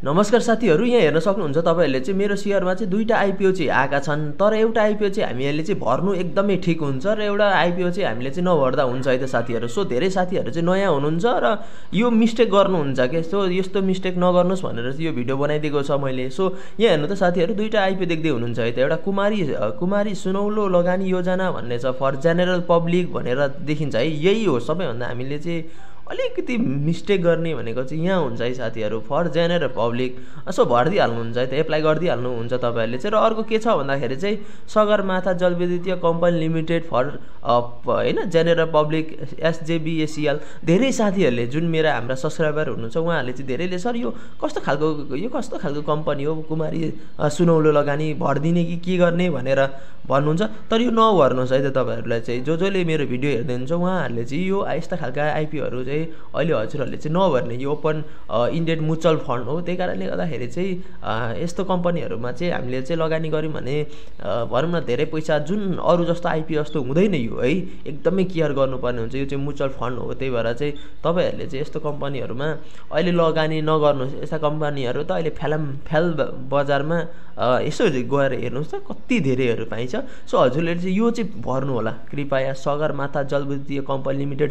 नमस्कार साथीहरु, यहाँ हेर्न सक्नुहुन्छ तपाईहरुले चाहिँ मेरो शेयरमा चाहिँ दुईटा आईपीओ चाहिँ आएका छन्। तर एउटा आईपीओ चाहिँ हामीले चाहिँ भर्नु एकदमै ठीक हुन्छ र एउटा आईपीओ चाहिँ हामीले चाहिँ नभर्दा हुन्छ है त साथीहरु। सो धेरै साथीहरु चाहिँ नयाँ हुनुहुन्छ र यो मिस्टेक गर्नुहुन्छ के। सो यस्तो मिस्टेक नगर्नुस् भनेर चाहिँ यो भिडियो बनाइदिएको छ मैले। सो यहाँ हेर्नु त साथीहरु, दुईटा आईपीओ देख्दै हुनुहुन्छ है त। एउटा कुमारी सुनौलो लगानी योजना भन्ने छ, फर जेनरल पब्लिक भनेर देखिन्छ है। यही हो सबैभन्दा हामीले चाहिँ अलिकति मिस्टेक गर्ने भनेको चाहिँ यहाँ हुन्छ है साथीहरु, फर जेनरल पब्लिक। सो भर्दिहाल्नुहुन्छ है त, एप्लाई गरिदिहाल्नुहुन्छ तपाईहरुले चाहिँ। र अर्को के छ भन्दाखेरि चाहिँ Sagarmatha Jalvidyutiya company limited for हैन जेनरल पब्लिक एसजेबीएसीएल। धेरै साथीहरुले जुन मेरा हाम्रा सब्स्क्राइबर हुनुहुन्छ उहाँहरूले चाहिँ धेरैले सर यो कस्तो खालको कम्पनी हो, कुमारी सुनौलो लगानी भर्दिने कि के गर्ने भनेर भन्नुहुन्छ। तर यो नभर्नुहोस् है त तपाईहरुलाई चाहिँ। जसले मेरो भिडियो हेर्दै हुनुहुन्छ उहाँहरूले चाहिँ यो यस्ता खालका आईपीओहरु चाहिँ अहिले हजुरहरूले चाहिँ नभर्ने। यो ओपन इन्डेड म्युचुअल फन्ड हो, त्यही कारणले गर्दाखेरि चाहिँ यस्तो कम्पनीहरुमा चाहिँ हामीले चाहिँ लगानी गर्यौं भने भनौं न धेरै पैसा जुन अरु जस्तो आईपीओ जस्तो हुँदैन यो है। एकदमै केयर गर्नुपर्ने हुन्छ। यो चाहिँ म्युचुअल फन्ड हो, त्यही भएर चाहिँ तपाईहरुले चाहिँ यस्तो कम्पनीहरुमा अहिले लगानी नगर्नुहोस्। यस्ता कम्पनीहरु त अहिले फ्याल बजारमा यसो गएर हेर्नुहोस् त कति धेरैहरु पाइन्छ। सो हजुरले चाहिँ यो चाहिँ भर्नु होला कृपया। सगरमाथा जलविद्युतीय कम्पनी लिमिटेड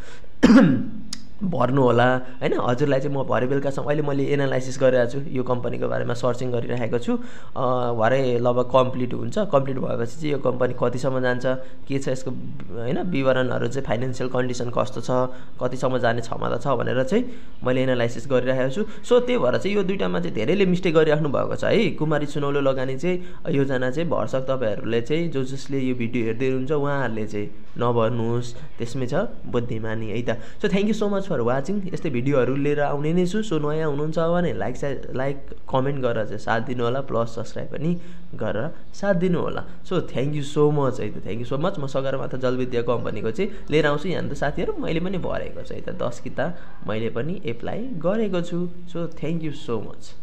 चाहिँ भर्नु होला हैन। हजुरलाई चाहिँ म भरे बेलुकासम्म अहिले मैले एनालाइसिस गरिरहेको छु, यो कम्पनीको बारेमा सर्चिङ गरिरहेको छु। भरे लगभग कम्प्लिट हुन्छ। कम्प्लिट भएपछि चाहिँ यो कम्पनी कतिसम्म जान्छ, के छ यसको हैन विवरणहरु चाहिँ फाइनान्शियल कन्डिसन कस्तो छ, कतिसम्म जाने क्षमता छ भनेर चाहिँ मैले एनालाइसिस गरिरहेको छु। सो त्यही भएर चाहिँ यो दुईटामा चाहिँ धेरैले मिस्टेक गरिराख्नु भएको छ है। कुमारी सुनौलो लगानी चाहिँ योजना चाहिँ भर्सक तपाईहरुले चाहिँ जसले यो भिडियो हेर्दै हुनुहुन्छ उहाँहरूले चाहिँ नभर्नुहोस्। त्यसमै छ बुद्धिमानी है त। So thank you so much for watching. यस्तै भिडियोहरु लिएर आउने नै छु। सो नयाँ हुनुहुन्छ भने लाइक कमेन्ट गरेर चाहिँ साथ दिनु होला, प्लस सब्स्क्राइब पनि गरेर साथ दिनु होला। So thank you so much है त। Thank you so much. म सगरमाथा जलविद्युतीय कम्पनीको चाहिँ लिएर आउँछु यहाँ त साथीहरु। मैले पनि भरेको छु है त, 10 किता मैले पनि एप्लाई गरेको छु। So thank you so much.